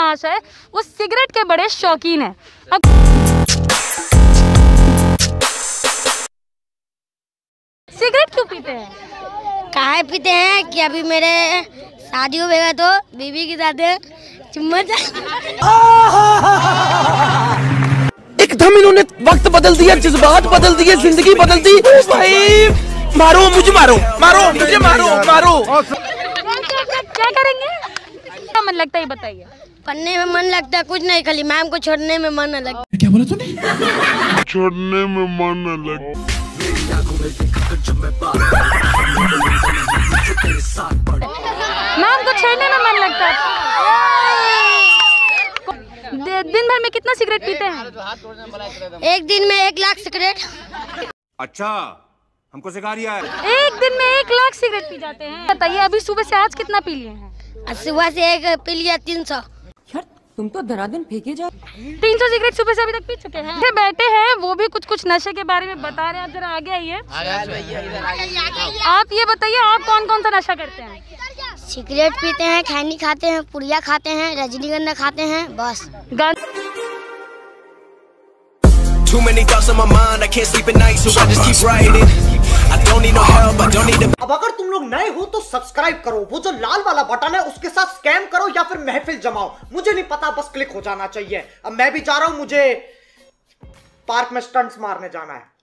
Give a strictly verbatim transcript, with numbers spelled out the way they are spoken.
महाशय वो सिगरेट के बड़े शौकीन हैं। अब सिगरेट क्यों पीते हैं? काहे पीते हैं कि अभी मेरे शादी होगा तो बीवी के साथ चुम्मा एकदम इन्होंने वक्त बदल दिया, जज्बात बदल दिए, जिंदगी बदल दी। भाई मारो मुझे, मारो मारो मुझे, मारो मारो। क्या करेंगे? क्या मन लगता है ये बताइए। पढ़ने में मन लगता है, कुछ नहीं, खाली मैम को छोड़ने में मन लगता है। क्या बोला तूने? छोड़ने में मन लगता। मैम को छेड़ने में मन लगता है। दिन भर में कितना सिगरेट पीते हैं? एक दिन में एक लाख सिगरेट। अच्छा, हमको सिखा रिया है। एक दिन में एक लाख सिगरेट पी जाते हैं। बताइए अभी सुबह से आज कितना पी लिए हैं? सुबह से एक पी लिया तीन सौ। यार तुम तो धराधन फेंके जा। तीन सौ सिगरेट सुबह से अभी तक पी चुके हैं। ये बैठे हैं वो भी कुछ कुछ नशे के बारे में बता रहे हैं। आप जरा आगे आइए। आप ये बताइए आप कौन कौन सा नशा करते हैं? सिगरेट पीते हैं, खैनी खाते हैं, पुड़िया खाते हैं, रजनीगंधा खाते हैं, बस। Too many thoughts on my mind, I can't sleep at night, so I just keep writing. I don't need no help, I don't need to... अब अगर तुम लोग नए हो तो सब्सक्राइब करो, वो जो लाल वाला बटन है उसके साथ स्कैम करो या फिर महफिल जमाओ, मुझे नहीं पता, बस क्लिक हो जाना चाहिए। अब मैं भी जा रहा हूं, मुझे पार्क में स्टंट्स मारने जाना है।